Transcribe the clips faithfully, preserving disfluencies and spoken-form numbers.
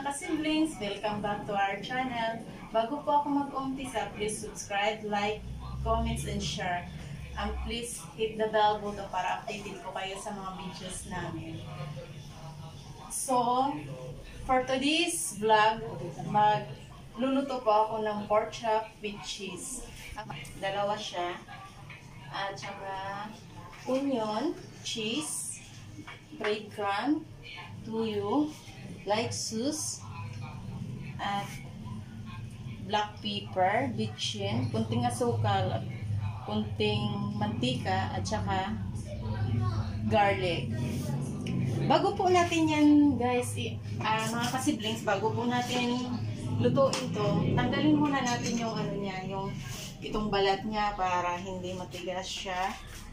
mga ka-siblings! Welcome back to our channel. Bago po ako mag-umpisa, please subscribe, like, comments, and share. And please hit the bell button para updated po kayo sa mga videos namin. So, for today's vlog, magluluto po ako ng pork chop with cheese. Dalawa siya. At saka onion, cheese, breadcrumb, tuyo, light sauce, at black pepper, bitchin, kunting asukal, kunting mantika, at saka garlic. Bago po natin yan, guys, uh, mga ka-siblings, bago po natin lutuin to, tanggalin muna natin yung ano niya, yung itong balat niya para hindi matigas siya.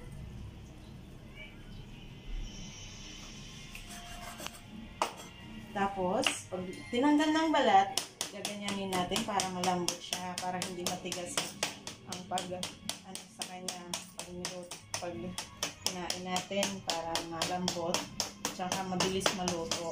Tapos, pag tinanggal ng balat, gaganyanin natin para malambot siya, para hindi matigas ang pag, ano, sa kanya, pag, pag kinain natin, para malambot, tsaka mabilis maluto.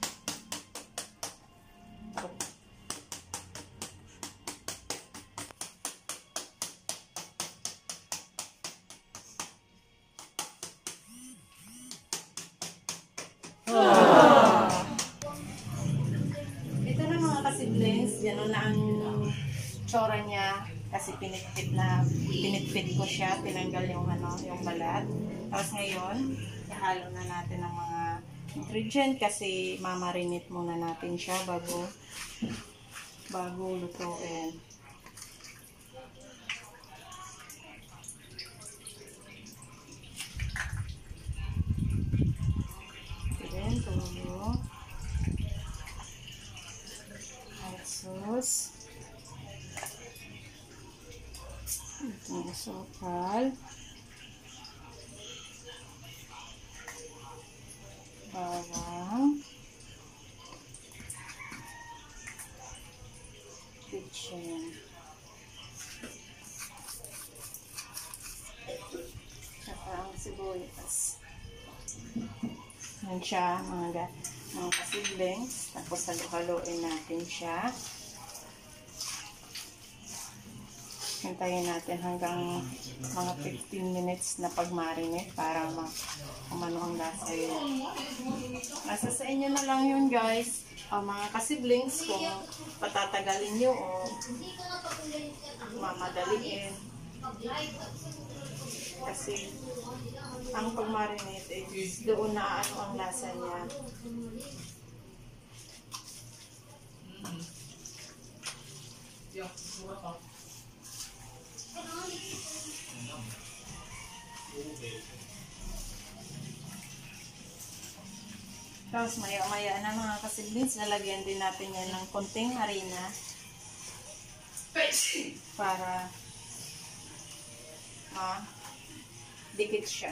Gano'n na ang tsura niya kasi pinitpit na pinitpit ko siya, tinanggal yung ano, yung balat. Tapos ngayon, ihalo na natin ang mga ingredient kasi mamarinate muna natin siya bago bago lutuin. Then, tuyo. Sauce, itong asukal, bawang, bitchin, saka ang sibuyas. Yan siya, mga, mga ka-siblings. Tapos halo-haloin natin siya. Hintayin natin hanggang mga fifteen minutes na pag-marinate para kumano ang lasa yun. Nasa sa inyo na lang yun, guys. Uh, mga ka-siblings, kung patatagalin nyo o mamadaliin. Kasi ang pag-marinate is doon na ano ang lasa niya. Tapos maya-maya na mga ka-siblings, lalagyan din natin yan ng konting harina para ma dikit siya.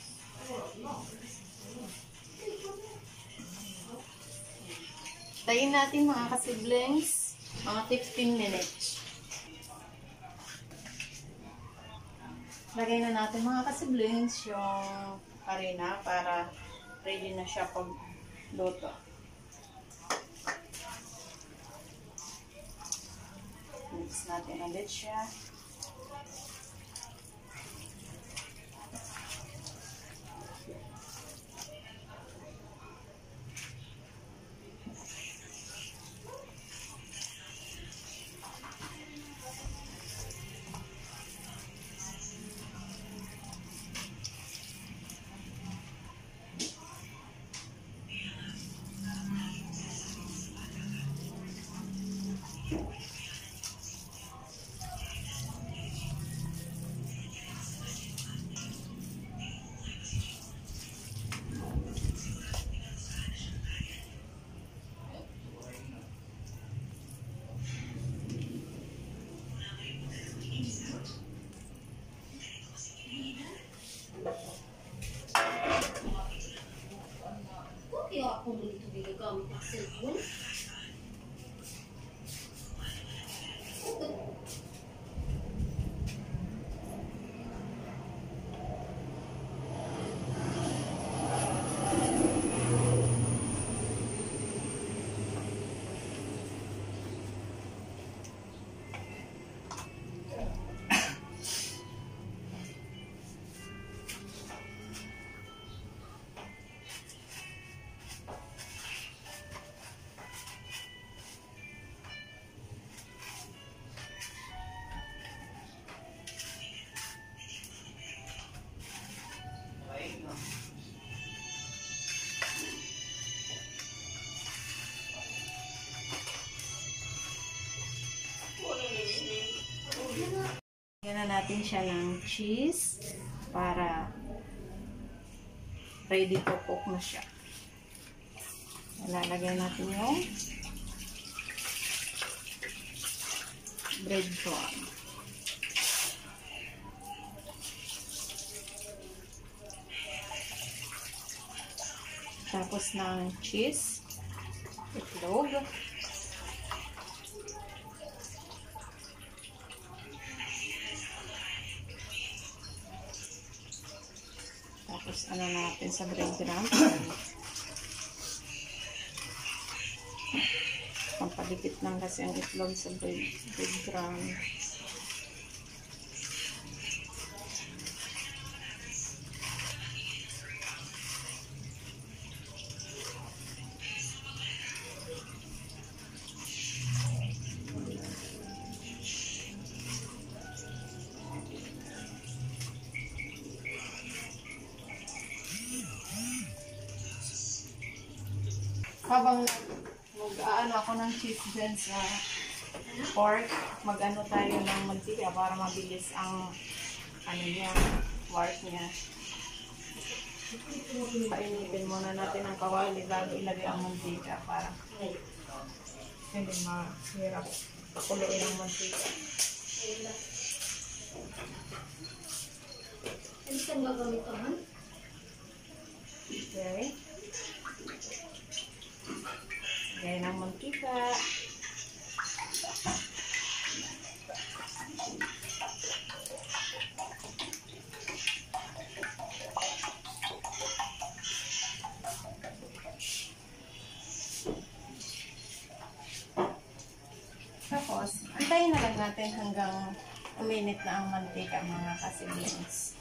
Tayin natin mga ka-siblings mga fifteen minutes. Lagay na natin mga ka-siblings yung harina para ready na siya pag luto. Mix natin ulit siya. natin siya ng cheese para ready to cook na siya. Ilalagay natin yung breadcrumb. Tapos ng cheese, itlog, tapos ano natin sa breadcrumb, pampadikit lang kasi ang itlog sa bread, breadcrumb. Habang mag-aano ako ng cheese dyan sa pork, mag-ano tayo ng mantika para mabilis ang ano niya, work niya. Painitin muna natin ang kawali bago ilagay ang mantika para hindi mahirap pakuluin ang mantika. Okay. Lagay ng mantika. Tapos, antayin na lang natin hanggang uminit na ang mantika, mga kasiblings.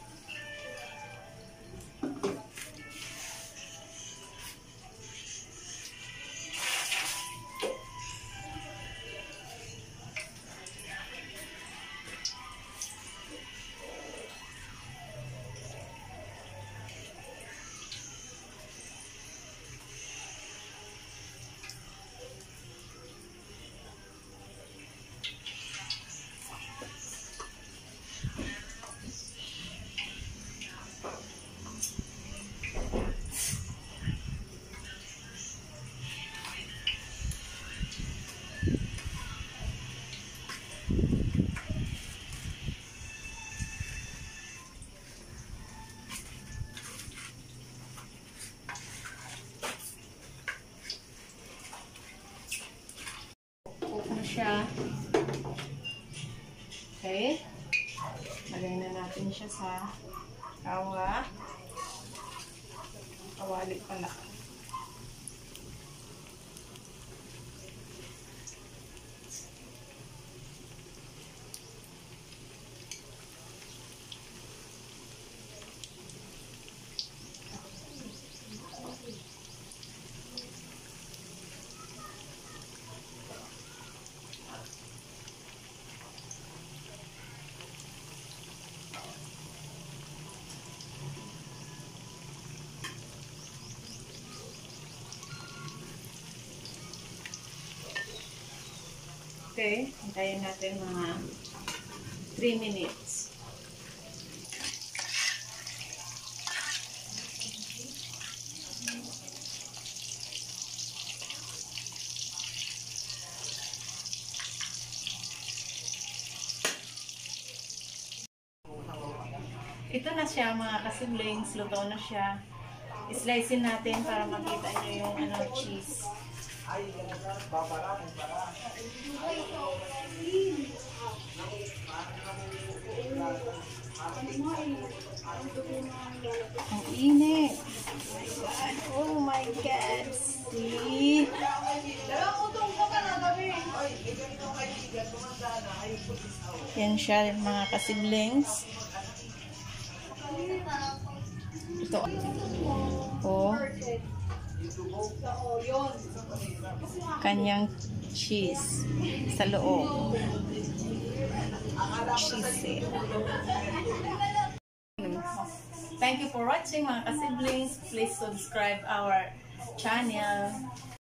Siya. Okay. Lagay na natin siya sa kawa. Kawali pala. Okay, hintayin natin mga three minutes. Ito na siya, mga kasiblings, luto na siya. Slicein natin para makita nyo yung ano, cheese. Ang init. Oh my God. See? Yan siya, mga kasiblings. Ito. Oh. Kanyang cheese sa loob. Cheese. Thank you for watching, mga kasiblings. Please subscribe our channel.